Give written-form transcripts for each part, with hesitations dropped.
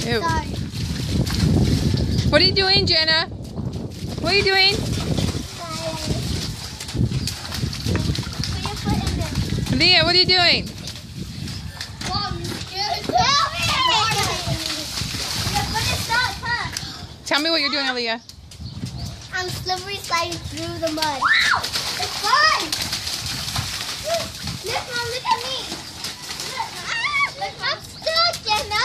Ew. Sorry. What are you doing, Jenna? What are you doing? Put your foot in there. Leah, what are you doing? Mom, you scared? Help me! Your foot is stuck, huh? Tell me what you're doing, Aaliyah. I'm slippery sliding through the mud. Wow! It's fun! Look, Mom, look at me. Look, I'm stuck, Jenna.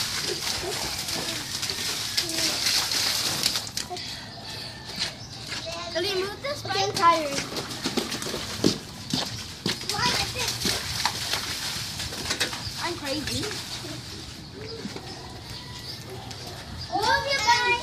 Let me move this way. I'm tired. Why is it? I'm crazy. Move your back.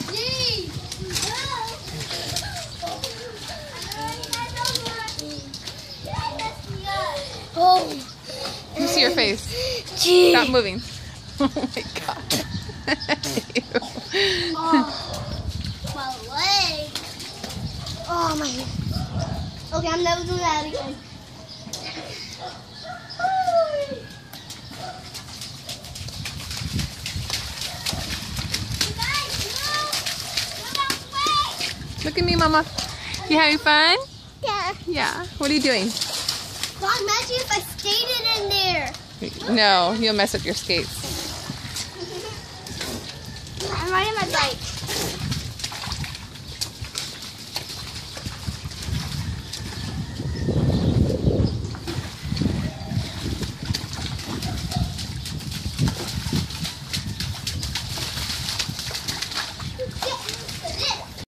Oh. Let me see your face. Gee. Stop moving. Oh my god. Ew. Oh, my leg. Oh my. Okay, I'm never doing that again. Look at me, Mama. You having fun? Yeah. Yeah. What are you doing? God, imagine if I skated in there. No, you'll mess up your skates. I'm riding my bike.